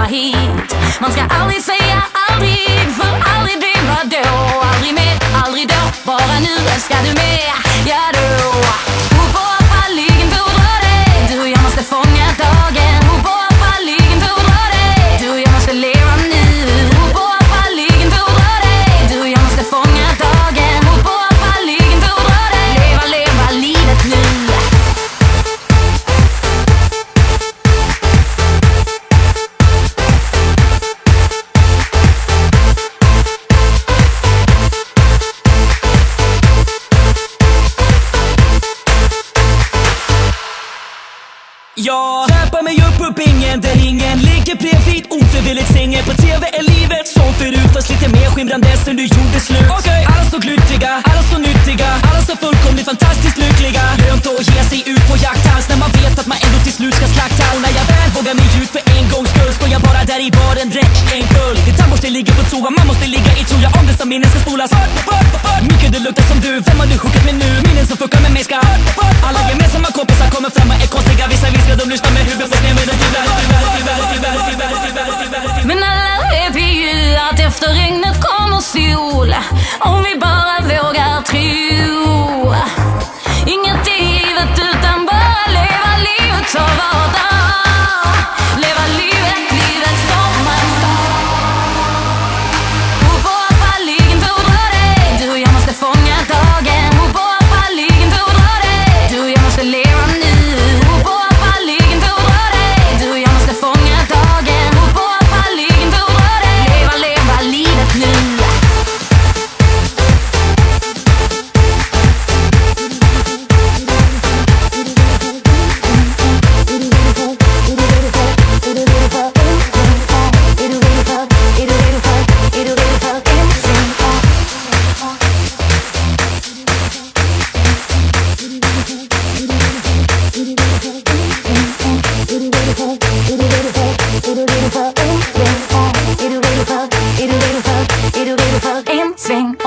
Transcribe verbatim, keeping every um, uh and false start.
komma hit. Man ska aldrig säga aldrig, för aldrig blir vadå. Aldrig mer, aldrig då, bara nu ska du med. Ja då. Obopa, liggen fordrar det. Du, jag måste fånga dagen. Obopa, liggen fordrar det. Du, jag måste leva nu. Obopa, liggen fordrar det. Du, jag måste fånga dagen. Obopa, liggen fordrar det. Leva, leva livet nu. Jag trappar mig upp på pingen där ingen ligger bredvid ofrivilligt sängen. På tv är livet som förut, fast lite mer skimrande sen du gjorde slut. Okej, okay. Alla så gluttiga, alla så nyttiga, alla så fullkomligt fantastiskt lyckliga. Lönt att ge sig ut på jakthans när man vet att man ändå till slut ska slakta. Och när jag väl vågar mig ut för en gångs skull, står jag bara där i baren rätt en full. Din tandborste ligger på toa, man måste ligga i troja om dessa minnen ska spolas. Mycket det luktar som du, vem har du skickat med nu? Minnen som fuckar med mig ska alla gemensamma kompisar kommer fram och är konstiga. Vissa viskar, de lyssnar med huvudet på sned. Men tyvärr, tyvärr, tyvärr, tyvärr, tyvärr, tyvärr, tyvärr. Men alla vet vi ju att efter regnet kommer sol, om vi bara vågar tro. Inget är givet utan bara leva livet så var dag. Leva livet, livet som man ska. Obopa, liggen fordrar det. Du, jag måste fånga dagen. Obopa, liggen fordrar det. Du, jag måste leva nu. Obopa, liggen fordrar det. Du, jag måste fånga dagen. Obopa, liggen fordrar det. Leva, leva livet nu. It'll be fun, it'll be fun, it'll be fun, it'll be fun, it'll be fun,